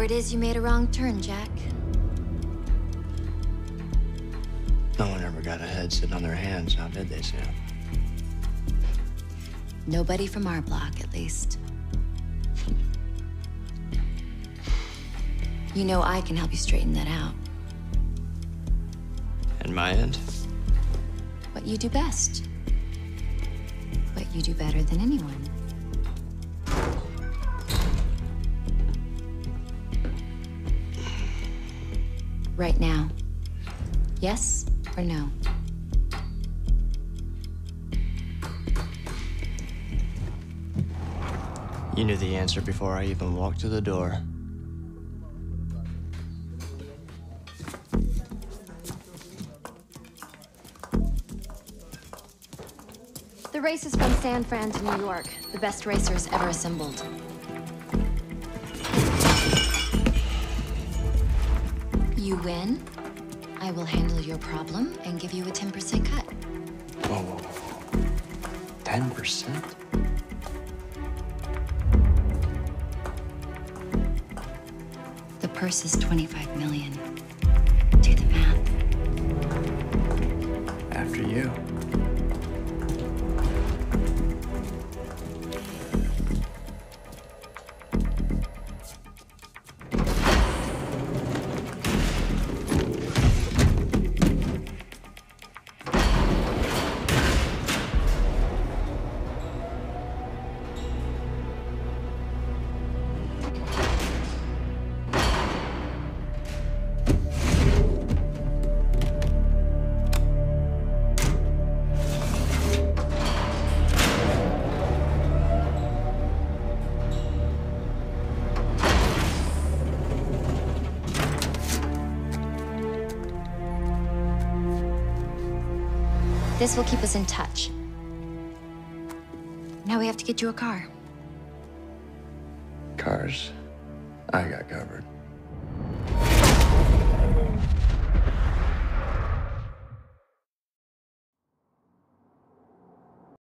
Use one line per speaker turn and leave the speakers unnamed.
it is you made a wrong turn, Jack.
No one ever got ahead sitting on their hands, now did they, Sam?
Nobody from our block, at least. You know I can help you straighten that out.
And my end?
What you do best. What you do better than anyone. Right now. Yes or no?
You knew the answer before I even walked to the door.
The race is from San Fran to New York. The best racers ever assembled. You win, I will handle your problem and give you a 10% cut.
Whoa. 10%?
The purse is 25 million. Do the math.
After you.
This will keep us in touch. Now we have to get you a car.
Cars, I got covered.